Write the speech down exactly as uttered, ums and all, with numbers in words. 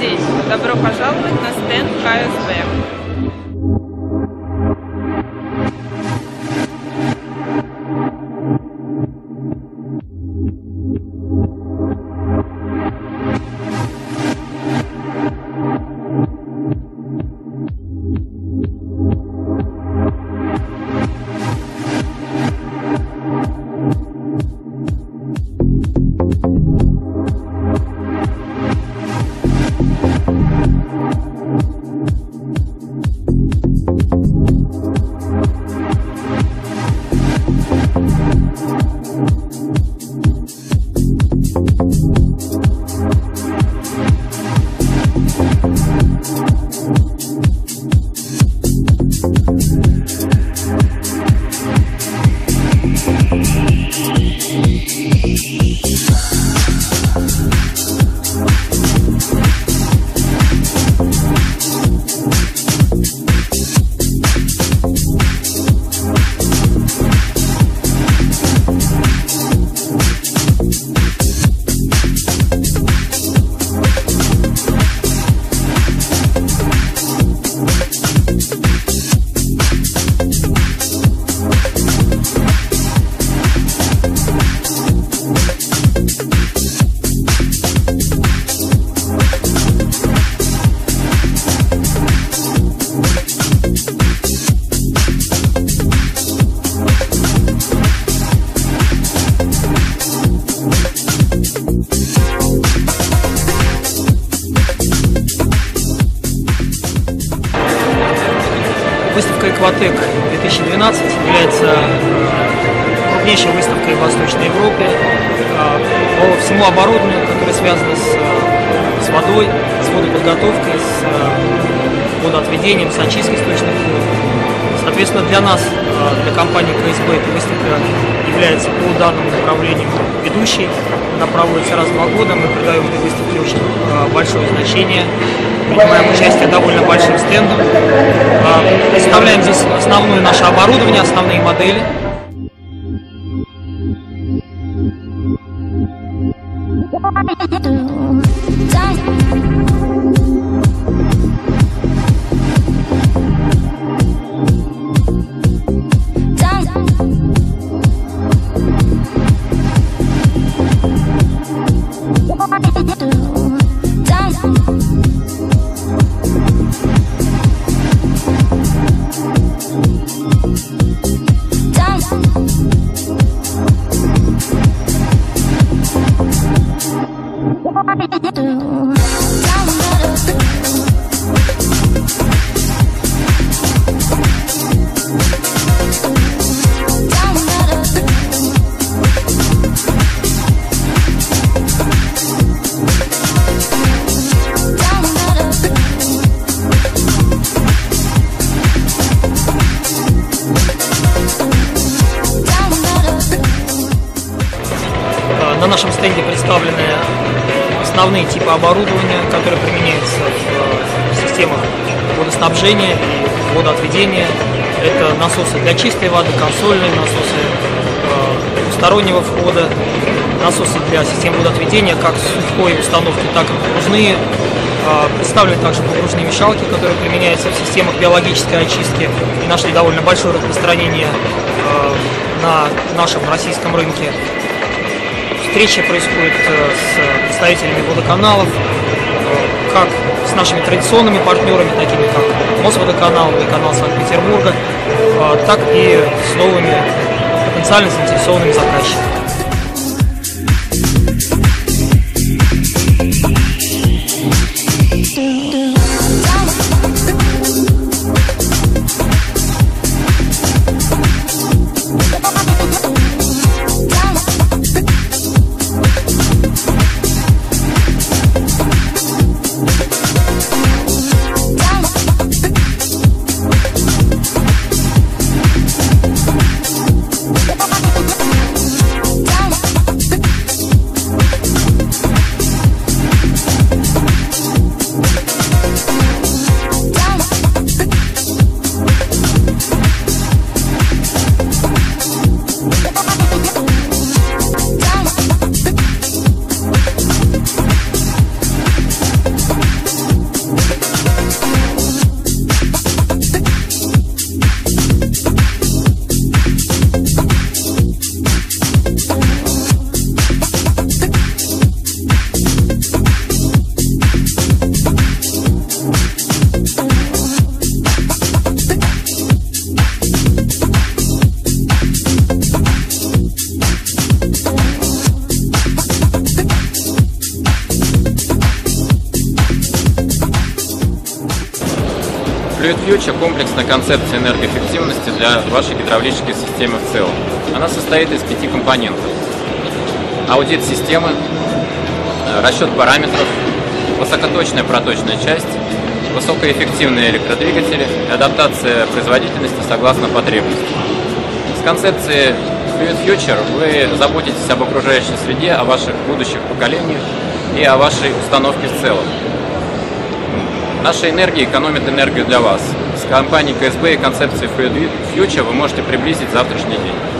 день! Добро пожаловать на стенд ка эс бэ. Выставка «Экватек две тысячи двенадцать» является крупнейшей выставкой в Восточной Европе по всему оборудованию, которое связано с, с водой, с водоподготовкой, с водоотведением, с очисткой сточных вод. Соответственно, для нас, для компании ка эс бэ, эта выставка является по данному направлению ведущей. Она проводится раз в два года, мы придаем этой выставке очень большое значение. Принимаем участие довольно большим стендом. Представляем здесь основное наше оборудование, основные модели. На нашем стенде представлены основные типы оборудования, которые применяются в системах водоснабжения и водоотведения. Это насосы для чистой воды, консольные насосы двустороннего входа, насосы для систем водоотведения, как сухой установки, так и погружные. Представлены также погружные мешалки, которые применяются в системах биологической очистки и нашли довольно большое распространение на нашем российском рынке. Встреча происходит с представителями водоканалов, как с нашими традиционными партнерами, такими как Мосводоканал, водоканал Санкт-Петербурга, так и с новыми потенциально заинтересованными заказчиками. Down. Future – комплексная концепция энергоэффективности для вашей гидравлической системы в целом. Она состоит из пяти компонентов. Аудит системы, расчет параметров, высокоточная проточная часть, высокоэффективные электродвигатели и адаптация производительности согласно потребностям. С концепцией Fluid Future вы заботитесь об окружающей среде, о ваших будущих поколениях и о вашей установке в целом. Наша энергия экономит энергию для вас. С компанией ка эс бэ и концепцией Fluid Future вы можете приблизить завтрашний день.